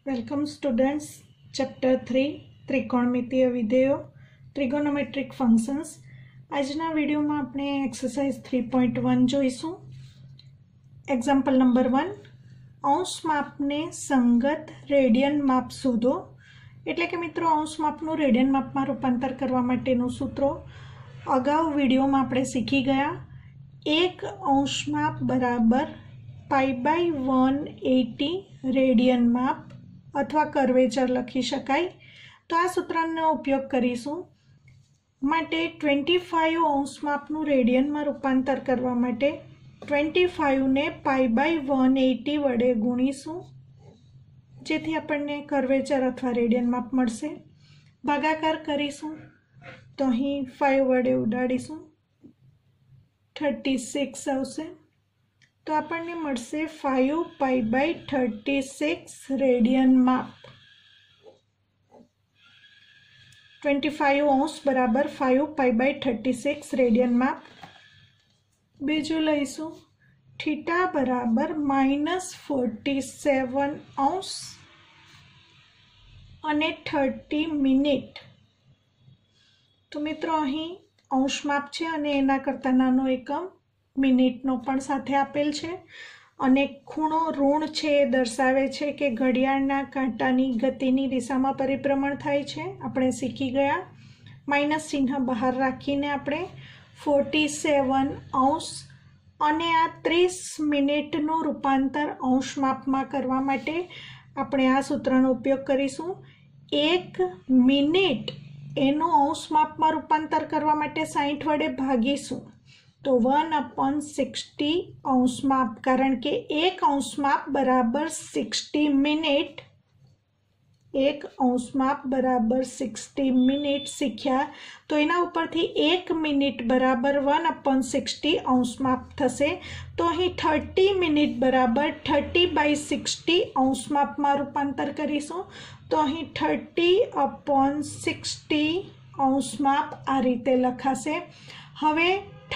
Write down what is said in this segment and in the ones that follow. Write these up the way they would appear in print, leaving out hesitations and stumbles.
Welcome students. Chapter 3 त्रिकोणमितीय विधेयो trigonometric functions. आजना विडियो में आपणे एक्सरसाइज 3.1 जोईशुं। एक्जाम्पल नंबर 1, अंश मापने संगत रेडियन माप शोधो। एटले के मित्रों अंश मापनुं रेडियन माप में रूपांतर करवा माटेनुं सूत्रो अगाऊ विडियो में आपणे शीखी गया। एक अंश माप बराबर π/180 रेडियन माप अथवा कर्वेचर लखी शकाय। तो आ सूत्रनो उपयोग करीशुं। माटे 25 अंश मापनुं रेडियन में रूपांतर करवा माटे 25 ने π/180 वडे गुणीशुं, जेथी आपणने कर्वेचर अथवा रेडियन माप मळशे। भागाकार करीशुं तो अहीं 5 वडे उडाडीशुं, 36 आवशे। तो आपणने मळशे 5π/36 रेडियन माप। 25 अंश बराबर 5π/36 रेडियन माप। बीजू लईशुं थीटा बराबर -47 अंश अने 30 मिनिट। तो मित्रों अहीं अंश माप छे अने एना करता नानो एकम मिनिटनो पण साथे आपेल छे अने खूणो ऋण छे ए दर्शावे छे के घड़ियाळना कांटानी गतिनी दिशामां परिभ्रमण थाय छे। आपणे शीखी गया माइनस चिन्ह बहार राखीने आपणे 47 अंश अने आ 30 मिनिटनुं रूपांतर अंश मापमां करवा माटे आपणे आ सूत्रनो उपयोग करीशुं। 1 मिनिट एनुं अंश मापमां रूपांतर करवा माटे 60 वडे भागीशुं तो 1/60 अंश माप, कारण के एक अंश माप बराबर 60 मिनिट। एक अंश माप बराबर 60 मिनिट सीख्या तो एना उपरथी 1 मिनिट बराबर 1/60 अंश माप थशे। तो अहीं 30 मिनिट बराबर 30/60 अंश माप में रूपांतर करीशुं। तो अहीं 30/60 अंश माप आ रीते लखाशे। हवे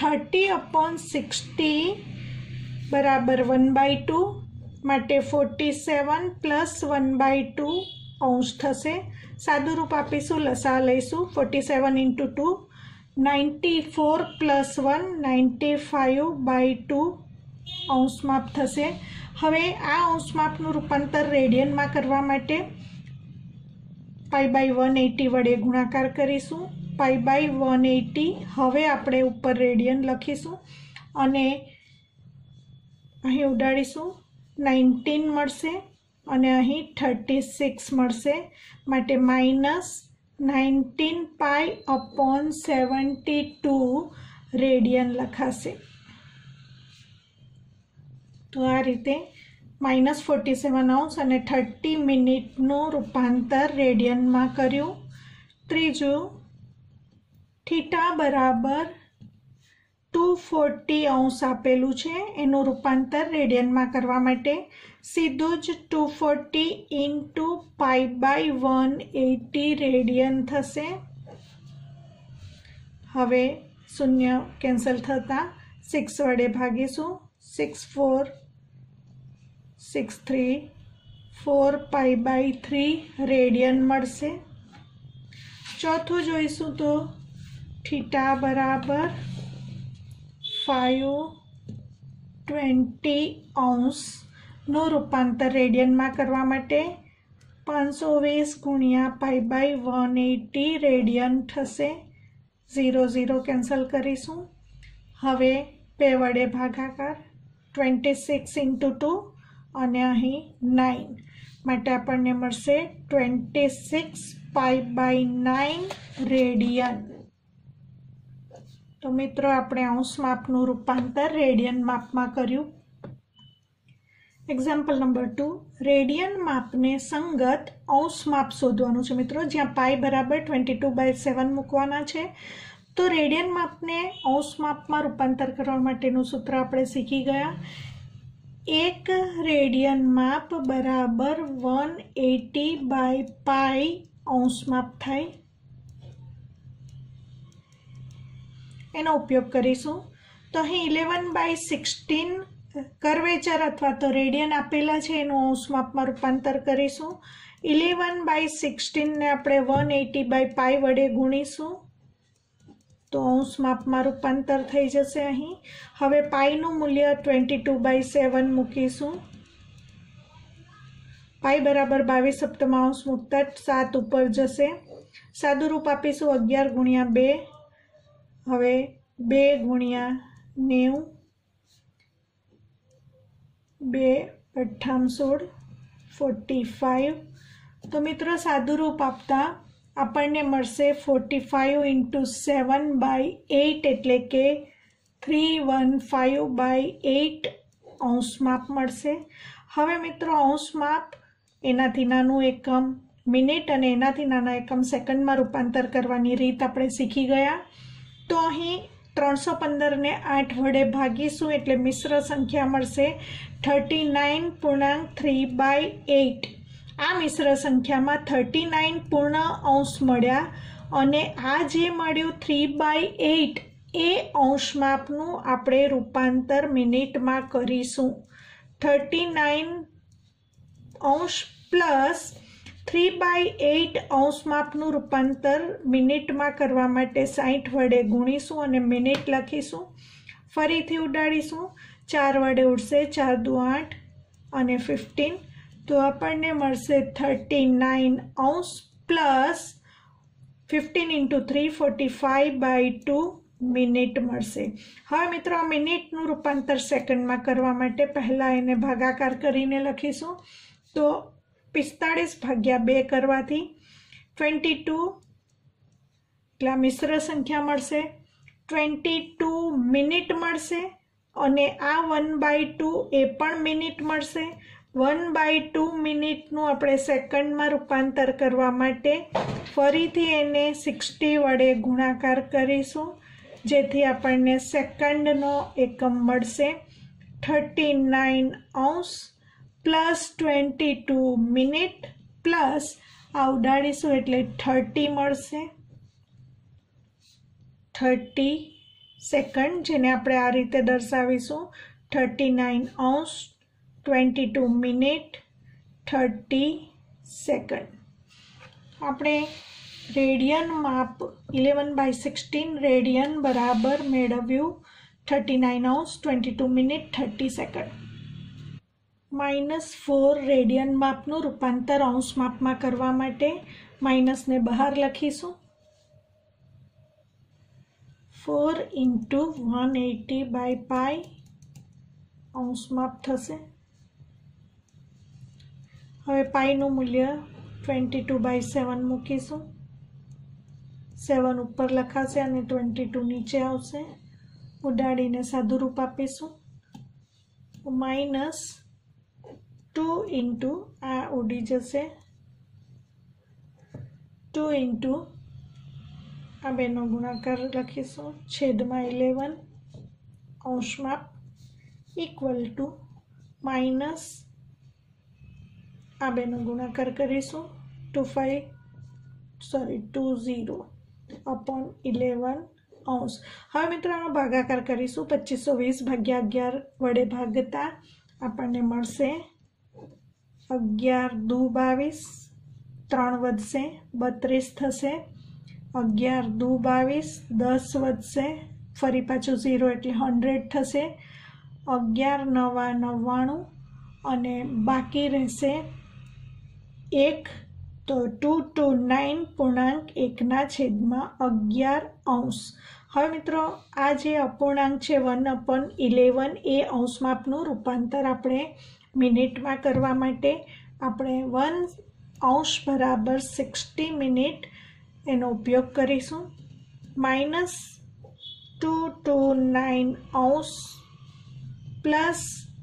30/60 बराबर 1/2 माटे 47 + 1/2 अंश थशे। सादुं रूप आपीशुं, लसा लईशुं। 47 × 2 94 + 1 95/2 अंश माप थशे। हवे आ अंश मापनुं रूपांतर रेडियन में करवा माटे π/180 वडे गुणाकार करीशुं। π/180 हवे आपणे उपर रेडियन लखीशुं अने अहीं उडाडीशुं 19 मळशे अने अहीं 36 मळशे, माटे -19π/72 रेडियन लखाशे। तो आ रीते -47 अंश अने 30 मिनिटनुं रूपांतर रेडियन में कर्युं। त्रीजु, थीटा बराबर 240 अंश आपेलू छे, एनुं रूपांतर रेडियन में करवा माटे सीधुं ज 240 × π/180 रेडियन थशे। हवे शून्य केन्सल थता 6 वडे भागीशुं। 6 4 6 3 4π/3 रेडियन मळशे। चौथुं जोईशुं तो थीटा बराबर 520 अंश नो रूपांतर रेडियन में करवा माटे 520 × π/180 रेडियन थशे। 0 0 केन्सल करीशुं। हवे 2 वडे भागाकार 26 × 2 अने अहीं 9 माटे आपणने मळशे 26π/9 रेडियन। तो मित्रों आपणे अंश मापनुं रूपांतर रेडियन माप में कर्युं। एक्जाम्पल नंबर 2, रेडियन मापने संगत अंश माप शोधवानुं छे। मित्रों ज्यां पाई बराबर 22/7 मूकवाना छे। तो रेडियन मापने अंश माप में रूपांतर करवा माटेनुं सूत्र आपणे शीखी गया। एक रेडियन माप बराबर 180/π अंश माप थाय। एनो उपयोग करीशुं तो अहीं 11/16 કર્વેચર અથવા તો રેડિયન આપેલા છે એનું અંશ માપમાં રૂપાંતર કરીશું. 11/16 ને આપણે 180/π વડે ગુણીશું તો અંશ માપમાં રૂપાંતર થઈ જશે. અહીં હવે પાઈનું મૂલ્ય 22/7 મૂકીશું. પાઈ બરાબર 22 સપ્તમાંશ મૂકતા 7 ઉપર જશે. સાદું રૂપ આપીશું 11 × 2. હવે 2 × 90, 2 × 8 = 16, 45. તો મિત્રો સાદું રૂપ આપતા આપણને મળશે 45 × 7/8 એટલે કે 315/8 અંશ માપ મળશે. હવે મિત્રો અંશ માપ એનાથી નાનું એકમ મિનિટ અને એનાથી નાના એકમ સેકન્ડમાં રૂપાંતર કરવાની રીત આપણે શીખી ગયા. તો અહીં 315 ને 8 વડે ભાગીશું એટલે મિશ્ર સંખ્યા મળશે 39.3/8. આ મિશ્ર સંખ્યામાં 39 પૂર્ણ અંશ મળ્યા અને આ જે મળ્યું 3/8 એ અંશ માપનું આપણે રૂપાંતર મિનિટમાં કરીશું. 39 અંશ પ્લસ 3/8 અંશ માપનું રૂપાંતર મિનિટમાં કરવા માટે 60 વડે ગુણીશું અને મિનિટ લખીશું. ફરીથી ઉડાડીશું. 4 વડે ઉડશે, 4 × 2 = 8 અને 15. તો આપણને મળશે 39 અંશ પ્લસ 15 × 3 45/2 મિનિટ મળશે. હવે મિત્રો આ મિનિટનું રૂપાંતર સેકન્ડમાં કરવા માટે પહેલાં એને ભાગાકાર કરીને લખીશું. તો 45/2 કરવાથી 22 એટલે મિશ્ર સંખ્યા મળશે. 22 મિનિટ મળશે અને આ 1/2 એ પણ મિનિટ મળશે. 1/2 મિનિટનું આપણે સેકન્ડમાં રૂપાંતર કરવા માટે ફરીથી એને 60 વડે ગુણાકાર કરીશું જેથી આપણને સેકન્ડનો એકમ મળશે. 39 અંશ પ્લસ 22 મિનિટ પ્લસ આ ઉડાડીશું એટલે 30 મળશે. 30 સેકન્ડ જેને આપણે આ રીતે દર્શાવીશું. 39 અંશ 22 મિનિટ 30 સેકન્ડ. આપણે રેડિયન માપ 11/16 રેડિયન બરાબર મેળવ્યું 39 અંશ 22 મિનિટ 30 સેકન્ડ. -4 રેડિયન માપનું રૂપાંતર અંશ માપમાં કરવા માટે માઇનસને બહાર લખીશું. 4 × 180/π અંશ માપ થશે. હવે પાઈનું મૂલ્ય 22/7 મૂકીશું. 7 ઉપર લખાશે અને 22 નીચે આવશે. ઉડાડીને સાદું રૂપ આપીશું. -2 × આ ઉડી જશે. 2 × આ બેનો ગુણાકાર લખીશું છેદમાં 11 અંશ માપ ઇક્વલ ટુ માઇનસ આ બેનો ગુણાકાર કરીશું 20/11 અંશ. હવે મિત્રો આનો ભાગાકાર કરીશું. 2520/11 વડે ભાગતા આપણને મળશે 11 × 2 = 22, 3 વધશે 32 થશે. 11 × 2 = 22, 10 વધશે ફરી પાછું 0 એટલે 100 થશે. 11 × 9 = 99 અને બાકી રહેશે 1 તો 229.1/11 અંશ. હવે મિત્રો આ જે અપૂર્ણાંક છે 1/11 એ અંશ માપનું રૂપાંતર આપણે મિનિટમાં કરવા માટે આપણે 1 અંશ બરાબર 60 મિનિટ એનો ઉપયોગ કરીશું. -229 અંશ પ્લસ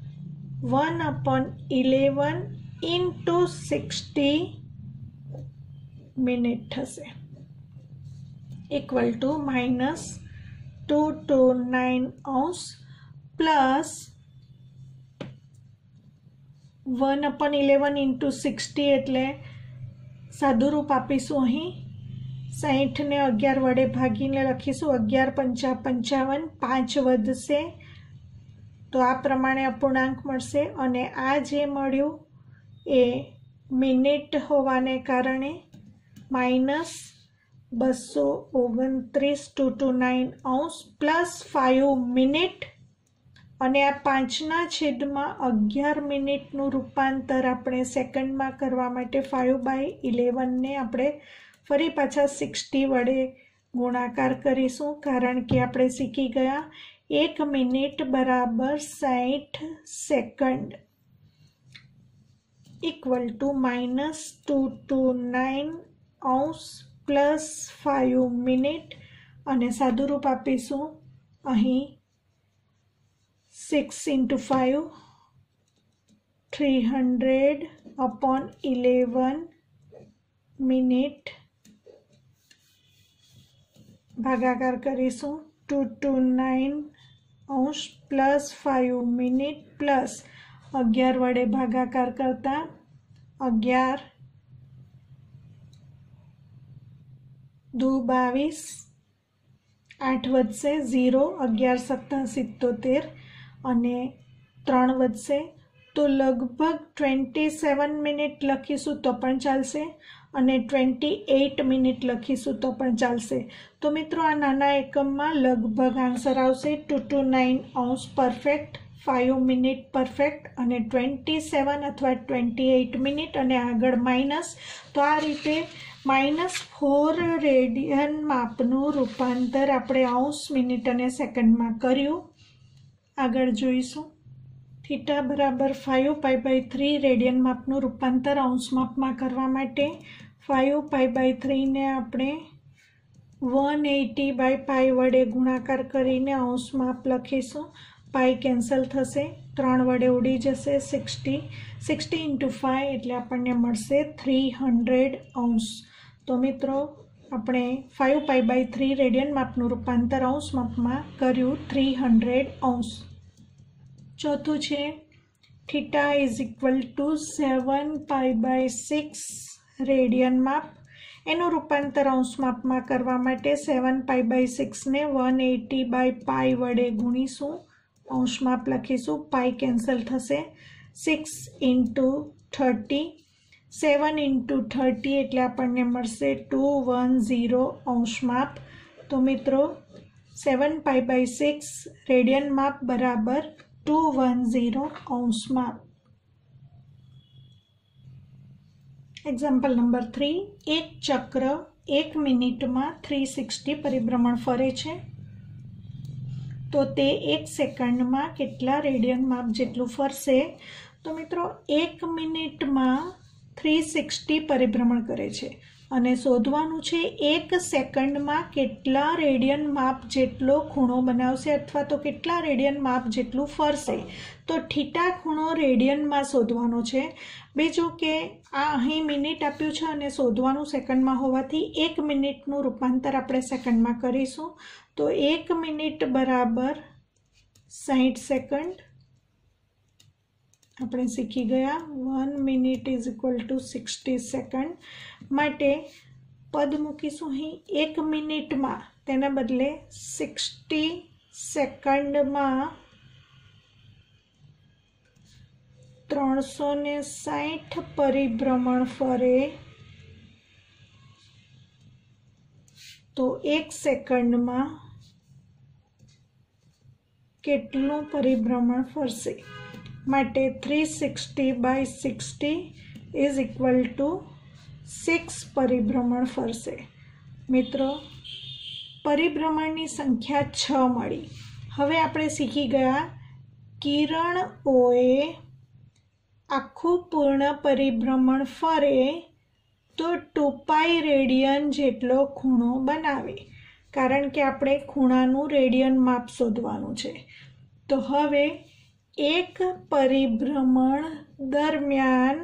1/11 × 60 મિનિટ થશે ઇક્વલ ટુ -229 અંશ પ્લસ 1/11 × 60 એટલે સાદું રૂપ આપીશું. અહીં 60 ને 11 વડે ભાગીને લખીશું. 11 × 5 = 55, 5 વધશે તો આ પ્રમાણે અપૂર્ણાંક મળશે અને આ જે મળ્યું એ મિનિટ હોવાને કારણે -229 પ્લસ 5 મિનિટ અને આ 5/11 મિનિટનું રૂપાંતર આપણે સેકન્ડમાં કરવા માટે 5/11 ને આપણે ફરી પાછા 60 વડે ગુણાકાર કરીશું, કારણ કે આપણે શીખી ગયા 1 મિનિટ બરાબર 60 second equal to -229 plus 5 minute અને સાદુરૂપ આપીશું અહીં 6 × 5 300/11 મિનિટ ભાગાકાર કરીશું 229 પ્લસ 5 મિનિટ પ્લસ 11 વડે ભાગાકાર કરતા 11 2 22 8 વધશે 0 11 7 77 અને 3 વધશે તો લગભગ 27 મિનિટ લખીશું તો પણ ચાલશે અને 28 મિનિટ લખીશું તો પણ ચાલશે। તો મિત્રો આ નાના એકમમાં લગભગ આન્સર આવશે 229 પરફેક્ટ, 5 મિનિટ પરફેક્ટ અને 27 અથવા 28 મિનિટ અને આગળ માઇનસ। તો આ રીતે -4 રેડિયન માપનું રૂપાંતર આપણે અંશ, મિનિટ અને સેકન્ડમાં કર્યું। આગળ જોઈશું થીટા બરાબર 5π/3 રેડિયન માપનું રૂપાંતર અંશ માપમાં કરવા માટે 5π/3 ને આપણે 180/π વડે ગુણાકાર કરીને અંશ માપ લખીશું। પાઈ કેન્સલ થશે, 3 વડે ઉડી જશે 60 × 5 એટલે આપણને મળશે 300 અંશ। તો મિત્રો આપણે 5π/3 રેડિયન માપનું રૂપાંતર અંશ માપમાં કર્યું 300 અંશ। ચોથું છે થીટા = 7π/6 રેડિયન માપ, એનું રૂપાંતર અંશ માપમાં કરવા માટે 7π/6 ને 180/π વડે ગુણીશું, અંશ માપ લખીશું, પાઈ કેન્સલ થશે, 6 × 30 7 × 30 એટલે આપણને મળશે 210 અંશ માપ। તો મિત્રો 7π/6 રેડિયન માપ બરાબર 210 અંશ માપ। એક્ઝામ્પલ નંબર 3, એક ચક્ર 1 મિનિટમાં 360 પરિભ્રમણ ફરે છે તો તે 1 સેકન્ડમાં કેટલા રેડિયન માપ જેટલું ફરશે? તો મિત્રો 1 મિનિટમાં 360 પરિભ્રમણ કરે છે અને શોધવાનું છે 1 સેકન્ડમાં કેટલા રેડિયન માપ જેટલો ખૂણો બનાવશે અથવા તો કેટલા રેડિયન માપ જેટલું ફરશે। તો થીટા ખૂણો રેડિયનમાં શોધવાનો છે। બીજું કે આ અહીં મિનિટ આપ્યું છે અને શોધવાનું સેકન્ડમાં હોવાથી 1 મિનિટનું રૂપાંતર આપણે સેકન્ડમાં કરીશું। તો 1 મિનિટ બરાબર 60 સેકન્ડ આપણે શીખી ગયા। 1 મિનિટ = 60 સેકન્ડ માટે પદ મૂકીશું અહીં 1 મિનિટમાં, તેના બદલે 60 સેકન્ડમાં 360 પરિભ્રમણ ફરે તો 1 સેકન્ડમાં કેટલું પરિભ્રમણ ફરશે? માટે 360/60 = 6 પરિભ્રમણ ફરશે। મિત્રો પરિભ્રમણની સંખ્યા 6 મળી। હવે આપણે શીખી ગયા કિરણોએ આખું પૂર્ણ પરિભ્રમણ ફરે તો 2π રેડિયન જેટલો ખૂણો બનાવે, કારણ કે આપણે ખૂણાનું રેડિયન માપ શોધવાનું છે। તો હવે એક પરિભ્રમણ દરમિયાન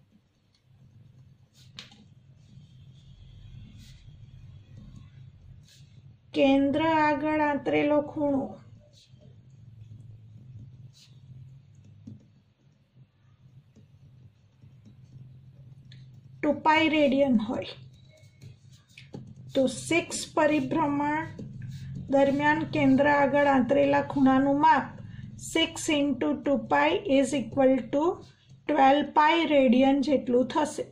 કેન્દ્ર આગળ આંતરેલો ખૂણો π રેડિયન હોય તો 6 પરિભ્રમણ દરમિયાન કેન્દ્ર આગળ આંતરેલા ખૂણાનું માપ 6 × 2 pi is equal to 12 pi radian જેટલું થશે.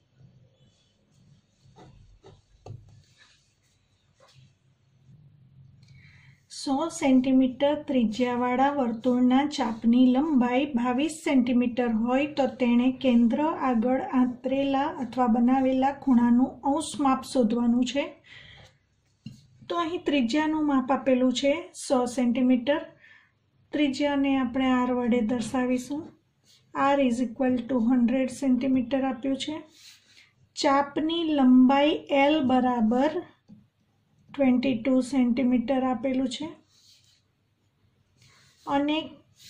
સો સેન્ટીમીટર ત્રિજ્યાવાળા વર્તુળના ચાપની લંબાઈ 22 સેન્ટીમીટર હોય તો તેણે કેન્દ્ર આગળ આંતરેલા અથવા બનાવેલા ખૂણાનું અંશ માપ શોધવાનું છે. તો અહીં ત્રિજ્યાનું માપ આપેલું છે 100 સેન્ટીમીટર. ત્રિજ્યાને આપણે r વડે દર્શાવીશું. r is equal to 100 centimetre આપ્યું છે. ચાપની લંબાઈ l બરાબર 22 સેન્ટીમીટર આપેલું છે અને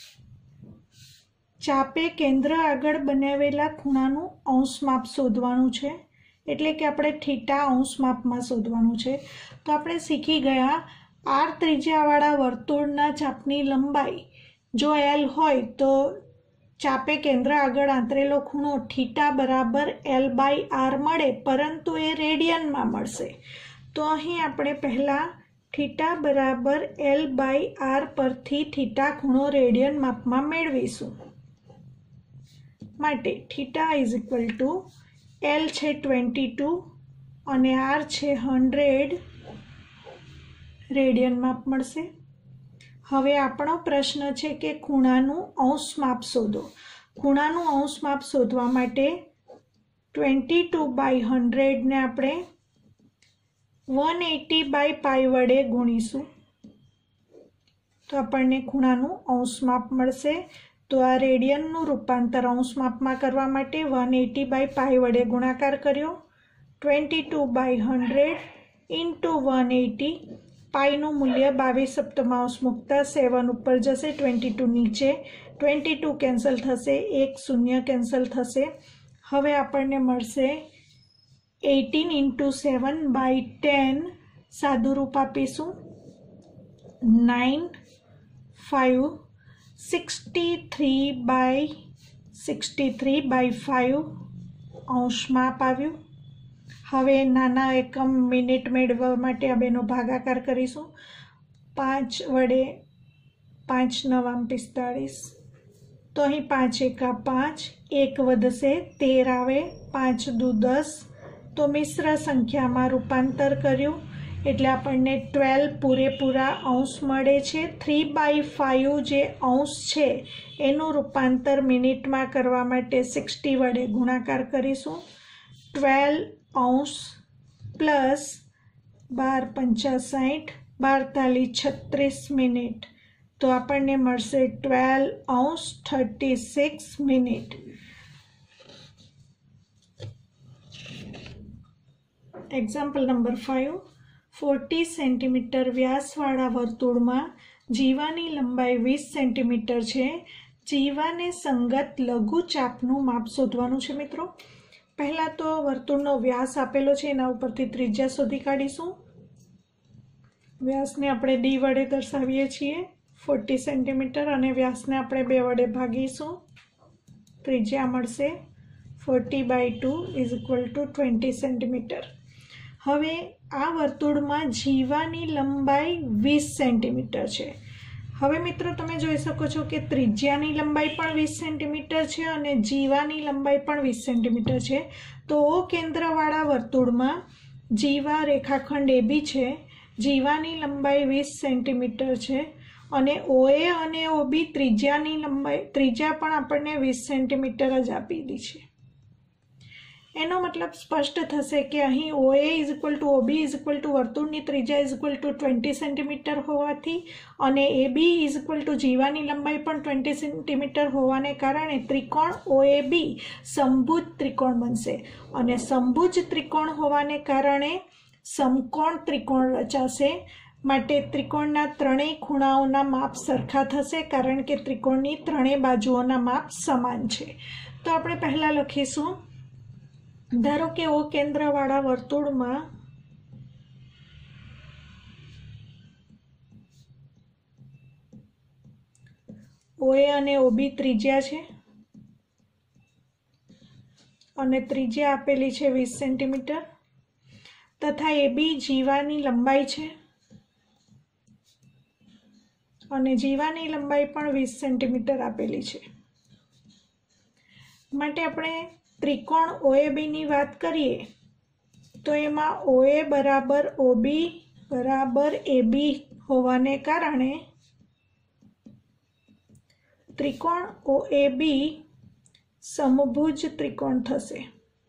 ચાપે કેન્દ્ર આગળ બનાવેલા ખૂણાનું અંશ માપ શોધવાનું છે, એટલે કે આપણે થીટા અંશ માપમાં શોધવાનું છે. તો આપણે શીખી ગયા r ત્રિજ્યાવાળા વર્તુળના ચાપની લંબાઈ જો l હોય તો ચાપે કેન્દ્ર આગળ આંતરેલો ખૂણો થીટા બરાબર l/r મળે, પરંતુ એ રેડિયનમાં મળશે. તો અહીં આપણે પહેલાં થીટા બરાબર l/r પરથી થીટા ખૂણો રેડિયન માપમાં મેળવીશું. માટે theta is equal to l છે 22 અને r છે 100 રેડિયન માપ મળશે. હવે આપણો પ્રશ્ન છે કે ખૂણાનું અંશ માપ શોધો. ખૂણાનું અંશ માપ શોધવા માટે 22/100 ને આપણે 180/પાઈ વડે ગુણીશું તો આપણને ખૂણાનું અંશ માપ મળશે. તો આ રેડિયનનું રૂપાંતર અંશ માપમાં કરવા માટે 180/પાઈ વડે ગુણાકાર કર્યો. 22/100 ઇન્ટુ 180. પાઈનું મૂલ્ય 22 મૂકતા 7 ઉપર જશે, 22 નીચે, 22 કેન્સલ થશે, 1 0 કેન્સલ થશે. હવે આપણને મળશે 18 × 7/10. સાદું રૂપ આપીશું 9 5 63/5 અંશ માપ આવ્યું. હવે નાના એકમ મિનિટ મેળવવા માટે આ બેનો ભાગાકાર કરીશું. 5 વડે 5 × 9 = 45. તો અહીં 5 એકા 5, 1 વધશે 13 આવે, 5 દુ 10. તો મિશ્ર સંખ્યામાં રૂપાંતર કર્યું એટલે આપણને 12 પૂરેપૂરા અંશ મળે છે. 3/5 જે અંશ છે એનું રૂપાંતર મિનિટમાં કરવા માટે 60 વડે ગુણાકાર કરીશું. 12 અંશ પ્લસ 12 × 5 = 12 36 મિનિટ. તો આપણને મળશે 12 અંશ 36 મિનિટ. Example number 5. 40 સેન્ટીમીટર વ્યાસવાળા વર્તુળમાં જીવાની લંબાઈ 20 સેન્ટીમીટર છે. જીવાને સંગત લઘુ ચાપનું માપ શોધવાનું છે. મિત્રો, પહેલાં તો વર્તુળનો વ્યાસ આપેલો છે, એના ઉપરથી ત્રિજ્યા શોધી કાઢીશું. વ્યાસને આપણે d વડે દર્શાવીએ છીએ 40 સેન્ટીમીટર અને વ્યાસને આપણે 2 વડે ભાગીશું. ત્રિજ્યા મળશે 40/2 ઇઝ ઇક્વલ ટુ 20 સેન્ટીમીટર. હવે આ વર્તુળમાં જીવાની લંબાઈ 20 સેન્ટીમીટર છે. હવે મિત્રો તમે જોઈ શકો છો કે ત્રિજ્યાની લંબાઈ પણ 20 સેન્ટીમીટર છે અને જીવાની લંબાઈ પણ 20 સેન્ટીમીટર છે. તો O કેન્દ્રવાળા વર્તુળમાં જીવા રેખાખંડ AB છે. જીવાની લંબાઈ 20 સેન્ટીમીટર છે અને OA અને OB ત્રિજ્યાની ત્રિજ્યા પણ આપણને 20 સેન્ટીમીટર જ આપેલી છે. એનો મતલબ સ્પષ્ટ થશે કે અહીં OA is equal to OB is equal to વર્તુળની ત્રિજ્યા ઇઝ ઇક્વલ ટુ 20 સેન્ટીમીટર હોવાથી અને AB ઇઝ ઇક્વલ ટુ જીવાની લંબાઈ પણ 20 સેન્ટીમીટર હોવાને કારણે ત્રિકોણ OAB સમભુજ ત્રિકોણ બનશે અને સમભુજ ત્રિકોણ હોવાને કારણે સમકોણ ત્રિકોણ રચાશે. માટે ત્રિકોણના ત્રણેય ખૂણાઓના માપ સરખા થશે કારણ કે ત્રિકોણની ત્રણેય બાજુઓના માપ સમાન છે. તો આપણે પહેલાં લખીશું, ધારો કે O કેન્દ્રવાળા વર્તુળમાં OA અને OB ત્રિજ્યા છે અને ત્રિજ્યા આપેલી છે 20 સેન્ટીમીટર તથા AB જીવાની લંબાઈ છે અને જીવાની લંબાઈ પણ 20 સેન્ટીમીટર આપેલી છે। માટે આપણે ત્રિકોણ OAB ની વાત કરીએ તો એમાં OA બરાબર OB બરાબર AB હોવાને કારણે ત્રિકોણ OAB સમભુજ ત્રિકોણ થશે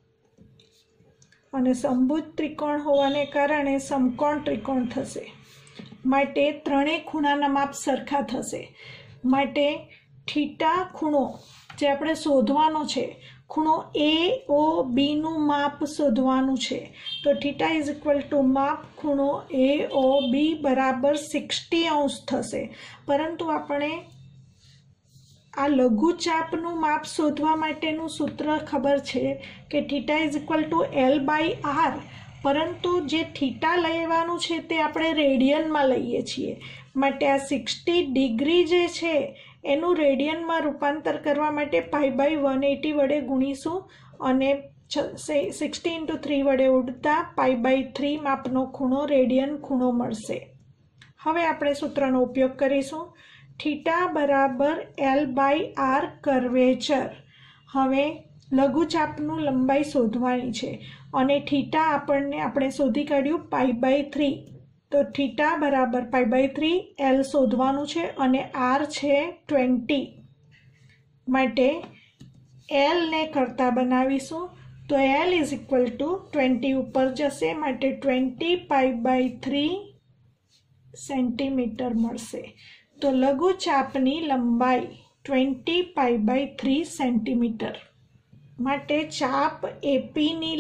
અને સમભુજ ત્રિકોણ હોવાને કારણે સમકોણ ત્રિકોણ થશે। માટે ત્રણેય ખૂણાના માપ સરખા થશે। માટે થીટા ખૂણો જે આપણે શોધવાનો છે, ખૂણો AOB નું માપ શોધવાનું છે, તો થીટા ઇઝ ઇક્વલ ટુ માપ ખૂણો AOB બરાબર 60 અંશ થશે। પરંતુ આપણે આ લઘુચાપનું માપ શોધવા માટેનું સૂત્ર ખબર છે કે theta is equal two L/R, પરંતુ જે થીટા લેવાનું છે તે આપણે રેડિયનમાં લઈએ છીએ। માટે આ 60 ડિગ્રી જે છે એનું રેડિયનમાં રૂપાંતર કરવા માટે π/180 વડે ગુણીશું અને 60 × 3 વડે ઉડતા π/3 માપનો ખૂણો રેડિયન ખૂણો મળશે। હવે આપણે સૂત્રનો ઉપયોગ કરીશું। થીટા બરાબર L/R કર્વેચર। હવે લઘુચાપનું લંબાઈ શોધવાની છે અને થીટા આપણે શોધી કાઢ્યું π/3, તો થીટા બરાબર π/3, L શોધવાનું છે અને R છે 20। માટે L ને કરતા બનાવીશું તો L ઇઝ ઇક્વલ ટુ 20 ઉપર જશે, માટે 20 π/3 સેન્ટીમીટર મળશે। તો લઘુચાપની લંબાઈ 20 π/3 સેન્ટીમીટર। માટે ચાપ ABની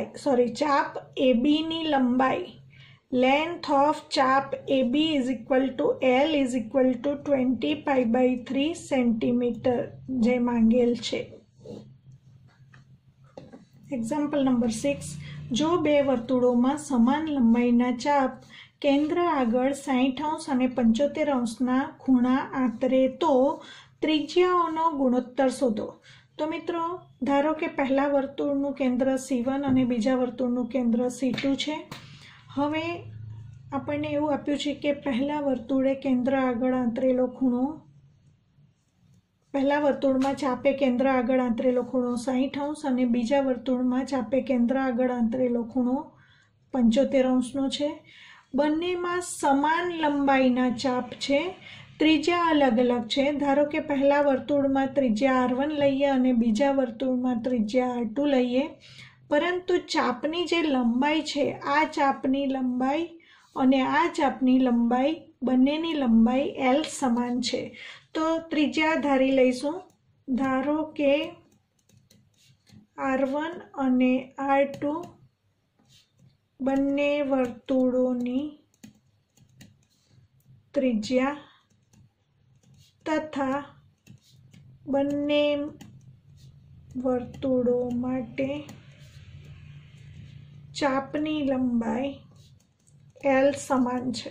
લંબાઈ લેન્થ ઓફ ચાપ AB is equal to L is equal to 20 π/3 centimetre જે માંગેલ છે। એક્ઝામ્પલ નંબર 6, જો બે વર્તુળોમાં સમાન લંબાઈના ચાપ કેન્દ્ર આગળ 60 અંશ અને 75 અંશના ખૂણા આંતરે તો ત્રિજ્યાઓનો ગુણોત્તર શોધો। તો મિત્રો ધારો કે પહેલા વર્તુળનું કેન્દ્ર C1 અને બીજા વર્તુળનું કેન્દ્ર C2 છે। હવે આપણને એવું આપ્યું છે કે પહેલા વર્તુળે કેન્દ્ર આગળ આંતરેલો ખૂણો, પહેલા વર્તુળમાં ચાપે કેન્દ્ર આગળ આંતરેલો ખૂણો 60 અંશ અને બીજા વર્તુળમાં ચાપે કેન્દ્ર આગળ આંતરેલો ખૂણો 75 અંશનો છે। બંનેમાં સમાન લંબાઈના ચાપ છે, ત્રિજ્યા અલગ અલગ છે। ધારો કે પહેલા વર્તુળમાં ત્રિજ્યા R1 લઈએ અને બીજા વર્તુળમાં ત્રિજ્યા R2 લઈએ, પરંતુ ચાપની જે લંબાઈ છે, આ ચાપની લંબાઈ અને આ ચાપની લંબાઈ, બંનેની લંબાઈ L સમાન છે। તો ત્રિજ્યા ધારી લઈશું। ધારો કે R1 અને R2 બંને વર્તુળોની ત્રિજ્યા તથા બંને વર્તુળો માટે ચાપની લંબાઈ L સમાન છે।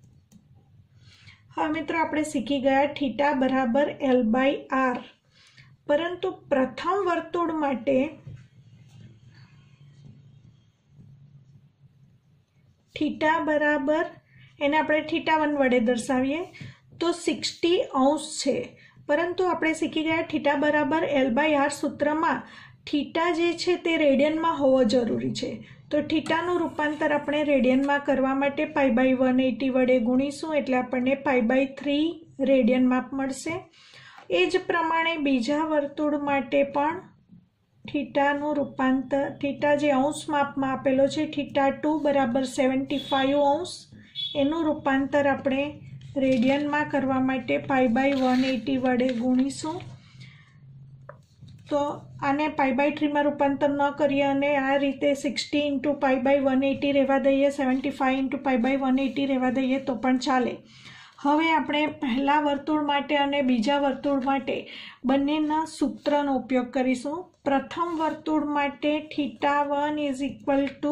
હવે મિત્રો આપણે શીખી ગયા થીટા બરાબર L/R, પરંતુ પ્રથમ વર્તુળ માટે થીટા બરાબર, એને આપણે θ1 વડે દર્શાવીએ તો 60 અંશ છે, પરંતુ આપણે શીખી ગયા થીટા બરાબર L/R સૂત્રમાં થીટા જે છે તે રેડિયનમાં હોવો જરૂરી છે। તો થીટાનું રૂપાંતર આપણે રેડિયનમાં કરવા માટે π/180 વડે ગુણીશું, એટલે આપણને π/3 રેડિયન માપ મળશે। એ જ પ્રમાણે બીજા વર્તુળ માટે પણ થીટાનું રૂપાંતર, થીટા જે અંશ માપમાં આપેલો છે θ2 બરાબર 75 અંશ, એનું રૂપાંતર આપણે રેડિયનમાં કરવા માટે π/180 વડે ગુણીશું। તો આને π/3 માં રૂપાંતર ન કરીએ અને આ રીતે 60 × π/180 રહેવા દઈએ, 75 × π/180 રહેવા દઈએ તો પણ ચાલે। હવે આપણે પહેલા વર્તુળ માટે અને બીજા વર્તુળ માટે બંનેના સૂત્રનો ઉપયોગ કરીશું। પ્રથમ વર્તુળ માટે θ1 ઇઝ ઇક્વલ ટુ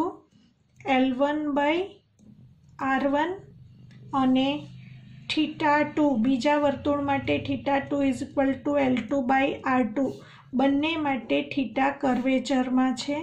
L1/R1 અને θ2 બીજા વર્તુળ માટે θ2 ઇઝ ઇક્વલ ટુ L2/R2, બંને માટે થીટા કર્વેચરમાં છે।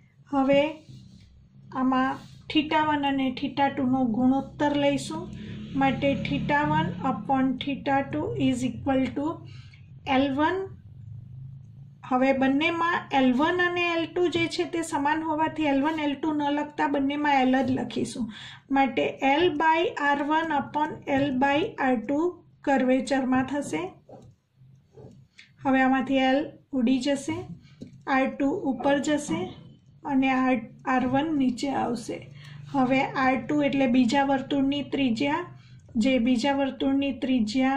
હવે આમાં θ1 અને θ2નો ગુણોત્તર લઈશું માટે θ1 upon θ2 is equal to L1। હવે બંનેમાં L1 અને L2 જે છે તે સમાન હોવાથી L1 L2 ન લખતા બંનેમાં L જ લખીશું। માટે L by R1 upon L by R2 કર્વેચરમાં થશે। હવે આમાંથી L ઉડી જશે, R2 ઉપર જશે અને R1 નીચે આવશે। હવે R2 એટલે બીજા વર્તુળની ત્રિજ્યા, જે બીજા વર્તુળની ત્રિજ્યા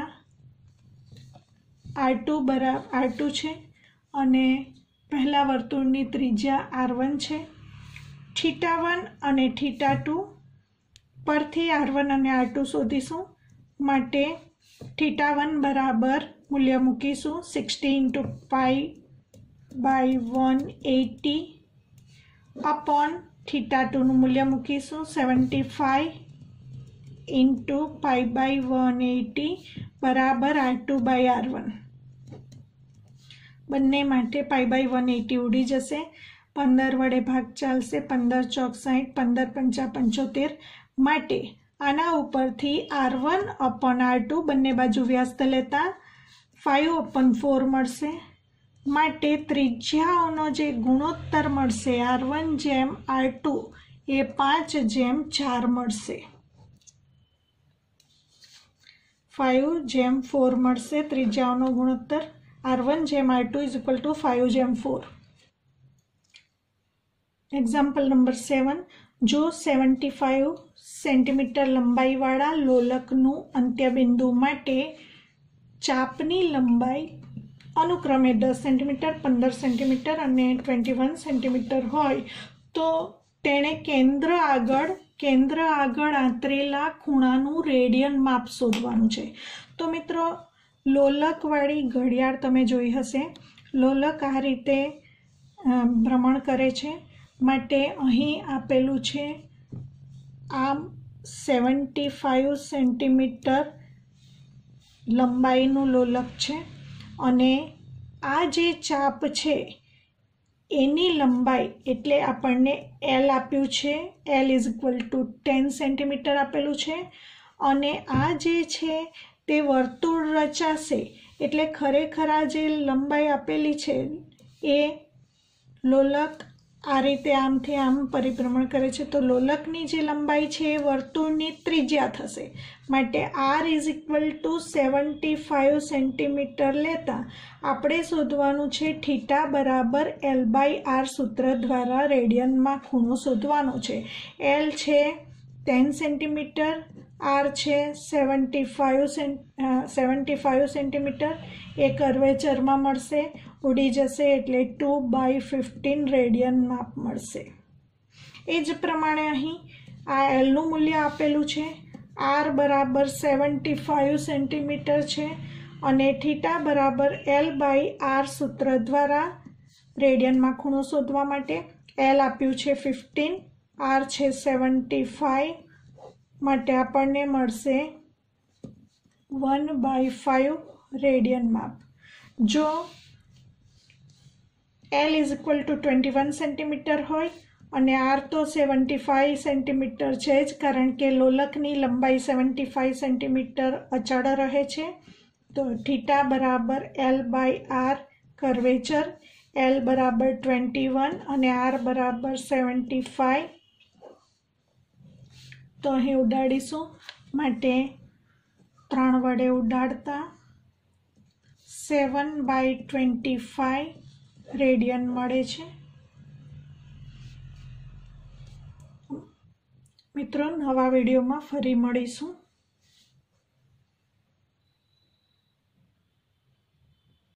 R2 છે અને પહેલા વર્તુળની ત્રિજ્યા R1 છે। θ1 અને θ2 પરથી R1 અને R2 શોધીશું। માટે θ1 બરાબર મૂલ્ય મૂકીશું 60 × π/180 अपॉन θ2 નું મૂલ્ય મૂકીશું 75 × π/180 બરાબર R2/R1। બંને માટે π/180 ઉડી જશે, 15 વડે ભાગ ચાલશે, 15 ચોક 60, 15 પંચા 75। માટે આના ઉપરથી R1 अपॉन R2 બંને બાજુ વ્યસ્ત લેતા 5/4 મળશે। માટે ત્રિજ્યાઓનો જે ગુણોત્તર મળશે R1 જેમ R2 એ 5/4 મળશે। 5/4 મળશે ત્રિજ્યાઓનો ગુણોત્તર R1 જેમ R2 is equal to 5/4। Example number 7, જો 75 સેન્ટીમીટર લંબાઈવાળા લોલકનું અંત્યબિંદુ માટે ચાપની લંબાઈ अनुक्रमे 10 सेंटीमीटर, 15 सेंटीमीटर और 21 सेंटीमीटर होय तो तेणे केंद्र आगळ आंतरेला खूणानुं रेडियन माप शोधवानुं छे। तो मित्रों लोलकवाળી घड़ियाळ तमे जोई हशे। लोलक आ रीते भ्रमण करे छे, माटे अहीं आपेलुं छे आ 75 सेंटीमीटर लंबाईनुं लोलक छे અને આ જે ચાપ છે એની લંબાઈ એટલે આપણને L આપ્યું છે, L is equal to 10 centimetre આપેલું છે અને આ જે છે તે વર્તુળ રચાશે એટલે ખરેખર આ જે લંબાઈ આપેલી છે એ લોલક આ રીતે આમથી આમ પરિભ્રમણ કરે છે તો લોલકની જે લંબાઈ છે એ વર્તુળની ત્રિજ્યા થશે। માટે R is equal to 75 centimetre લેતા આપણે શોધવાનું છે θ બરાબર L/R સૂત્ર દ્વારા રેડિયનમાં ખૂણો શોધવાનો છે। L છે 10 સેન્ટીમીટર, R છે 75 સેન્ટીમીટર, એ કર્વેચરમાં મળશે, ઉડી જશે એટલે 2/15 રેડિયન માપ મળશે। એ જ પ્રમાણે અહીં આ Lનું મૂલ્ય આપેલું છે, R બરાબર 75 સેન્ટીમીટર છે અને θ બરાબર L/R સૂત્ર દ્વારા રેડિયનમાં ખૂણો શોધવા માટે L આપ્યું છે 15, R છે 75, માટે આપણને મળશે 1/5 રેડિયન માપ। જો L is equal to 21 centimetre હોય અને R તો 75 સેન્ટીમીટર છે જ, કારણ કે લોલકની લંબાઈ 75 સેન્ટીમીટર અચળ રહે છે। તો θ બરાબર L/R કર્વેચર, L બરાબર 21 અને R બરાબર 75 તો અહીં ઉડાડીશું। માટે 3 વડે ઉડાડતા 7/25 રેડિયન મળે છે। મિત્રો નવા વિડીયોમાં ફરી મળીશું।